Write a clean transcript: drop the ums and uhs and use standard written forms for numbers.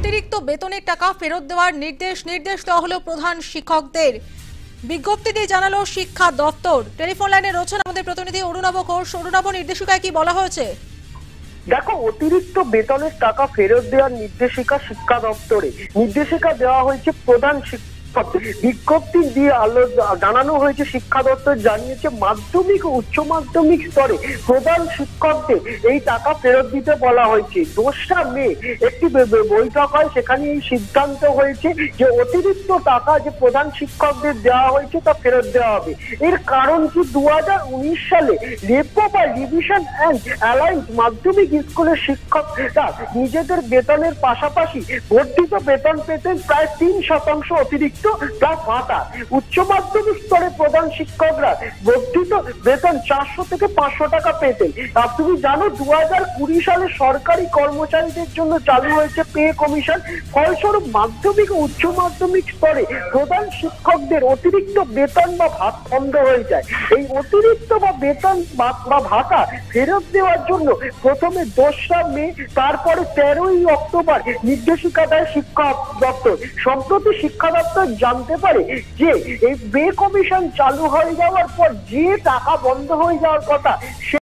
অতিরিক্ত বেতনের টাকা ফেরত দেওয়ার নির্দেশ দেওয়া হলো প্রধান শিক্ষকদের। বিজ্ঞপ্তি দিয়ে জানালো শিক্ষা দপ্তর। টেলিফোন লাইনে রয়েছেন আমাদের প্রতিনিধি অরুণাভ ঘোষ। অরুণাভ, নির্দেশিকায় কি বলা হয়েছে? দেখো, অতিরিক্ত বেতনের টাকা ফেরত দেওয়ার নির্দেশিকা শিক্ষা দপ্তরে নির্দেশিকা দেওয়া হয়েছে প্রধান শিক্ষক। বিজ্ঞপ্তি দিয়ে জানানো হয়েছে, শিক্ষা দপ্তর জানিয়েছে মাধ্যমিক ও উচ্চ মাধ্যমিক স্তরে প্রধান শিক্ষকদের এই টাকা ফেরত দিতে বলা হয়েছে। 2রা মে একটি বৈঠক হয়, সেখানে এই সিদ্ধান্ত হয়েছে যে অতিরিক্ত টাকা যে প্রধান শিক্ষকদের দেওয়া হয়েছে তা ফেরত দেওয়া হবে। এর কারণ কি, 2019 সালে রেপো বা রিভিশন অ্যান্ড অ্যালাইন্স মাধ্যমিক স্কুলের শিক্ষকরা নিজেদের বেতনের পাশাপাশি বর্ধিত বেতন পেতেন প্রায় 3% অতিরিক্ত প্লাস ভাতা। উচ্চ মাধ্যমিক স্তরে প্রধান শিক্ষকরা বর্ধিত বেতন 400 থেকে 500 টাকা পেতেন। আর তুমি জানো, 2020 সালে সরকারি কর্মচারীদের জন্য চালু হয়েছে পে কমিশন। ফলস্বরূপ মাধ্যমিক ও উচ্চ মাধ্যমিক স্তরে প্রধান শিক্ষকদের অতিরিক্ত বেতন বা ভাত বন্ধ হয়ে যায়। এই অতিরিক্ত বা বেতন বা ভাতা ফেরত দেওয়ার জন্য প্রথমে 2রা মে, তারপরে 13ই অক্টোবর নির্দেশিকা দেয় শিক্ষা দপ্তর। সম্প্রতি শিক্ষা দপ্তর জানতে পারে যে এই পে কমিশন চালু হয়ে যাওয়ার পর যে টাকা বন্ধ হয়ে যাওয়ার কথা